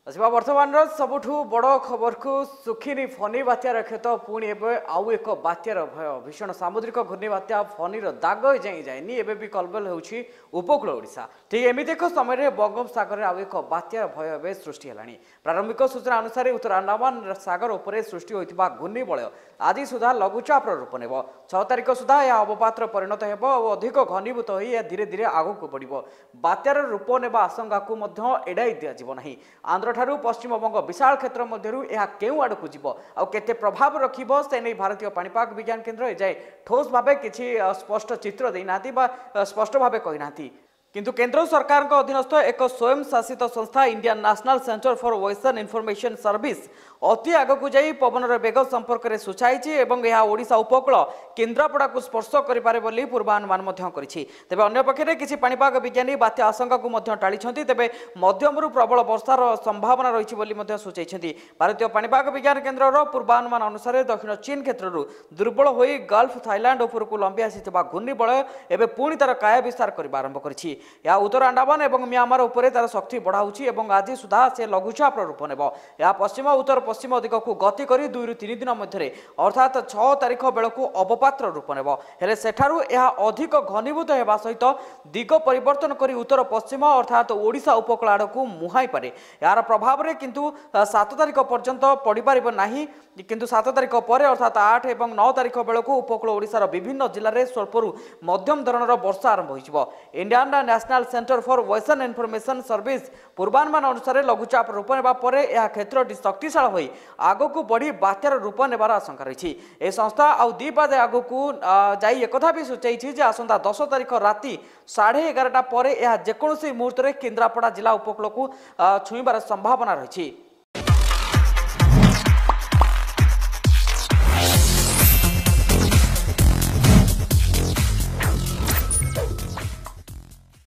ଆସିବା ବର୍ତ୍ତମାନର ସବୁଠୁ ବଡ଼ ଖବରକୁ ସୁଖିନି ଫନି ବାତ୍ୟାର କ୍ଷତ ପୁଣି ଏବେ ଆଉ ଏକ ବାତ୍ୟାର ଭୟ ଭୀଷଣ ସାମୁଦ୍ରିକ ଘୂର୍ଣ୍ଣିବାତ୍ୟା ଫନିର ଦାଗ ଯାଇ ଯାଇନି ଏବେ ବି କଲବଲ ହେଉଛି ଉପକୂଳ ଓଡ଼ିଶା ଠିକ୍ ଏମିତି ଏକ ସମୟରେ ବଙ୍ଗୋପସାଗରରେ ଆଉ ଏକ ବାତ୍ୟାର ଭୟ ଏବେ ସୃଷ୍ଟି ହେଲାଣି ପ୍ରାରମ୍ଭିକ ସୂଚନା ଅନୁସାରେ ଉତ୍ତର ଆଣ୍ଡାମାନ ସାଗର ଉପରେ ସୃଷ୍ଟି ହୋଇଥିବା ଘୂର୍ଣ୍ଣିବଳୟ ଆଜି ସୁଦ୍ଧା ଲଘୁଚାପର ରୂପ ନେବ 6 ତାରିଖ ସୁଦ୍ଧା ଏହା ଅବପାତରେ ପରିଣତ ହେବ ଆଉ ଅଧିକ ଘନୀଭୂତ ହୋଇ ଏହା ଧୀରେ ଧୀରେ ଆଗକୁ ବଢ଼ିବ ବାତ୍ୟାର ରୂପ ନେବା ଆଶଙ୍କାକୁ ମଧ୍ୟ ଏଡ଼ାଇ ଦିଆଯିବ ନାହିଁ आंध्रठारू पश्चिमबंग विशाल क्षेत्र मध्यरु यह केउ आड़कू जीव आ केते प्रभाव रखिबो से नै भारतीय पाणीपाग विज्ञान केन्द्र एजाए ठोस भावे किछि स्पष्ट चित्र देनाती बा स्पष्ट भावे कहिनाती किंतु केंद्र सरकार अधीनस्थ एक स्वयं शासित संस्था Indian national centre for western information service अति आगक जाई पवनर बेग संपर्क में सूचाई और यह ओडिशा उपकूल केन्द्रापड़ा को स्पर्श करें बोली पूर्वानुमान तेज अंपक्षे किसी पाणीपाग विज्ञानी बात्या आशंका को टाड़ी तेज मध्यम प्रबल वर्षार संभावना रही सूचाई भारतीय पाणीपाग विज्ञान केन्द्र पूर्वानुमान अनुसार दक्षिण चीन क्षेत्र दुर्बल हो गल्फ थाईलैंड उपरकू लंबी आसी घूर्णिबलय एवं पुणी तार काय विस्तार करने आरंभ कर उत्तर आंडामान और म्यांमार उपर तार शक्ति बढ़ाऊँगी आज सुधा से लघुचाप रूप नेब यह पश्चिम उत्तर पश्चिम दिग को गति कर 2 ରୁ 3 दिन मध्य अर्थात 6 तारिख बेलू अवपात्र रूप नेब हेले सेठारु यह अधिक घनीभूत होगा सहित दिग परिवर्तन कर उत्तर पश्चिम अर्थात ओडिशा उपकूल आड़क मुहाई पारे यार प्रभाव में किंतु 7 तारिख पर्यंत पड़ पार ना किंतु 7 तारिख पर अर्थात 8 और 9 तारिख बेलू उपकूल ओडिशार विभिन्न जिले में स्वल्परू मध्यम धरणर वर्षा आरंभ हो Indian national centre for western information service पूर्वानुमान अनुसार लघुचाप रूप नेबा परे यह क्षेत्रटी शक्तिशाल होई आगकू बढ़ी बात्यार रूप नेबार आशंका रही ए संस्था आउ दी पादे आगकू जाई एकथा भी सूचाई जे आसंता 10 तारिख राति 11:30 पर यह जेकोसी मुहूर्त में केन्द्रापड़ा जिला उपकूल को छुईबार संभावना रही।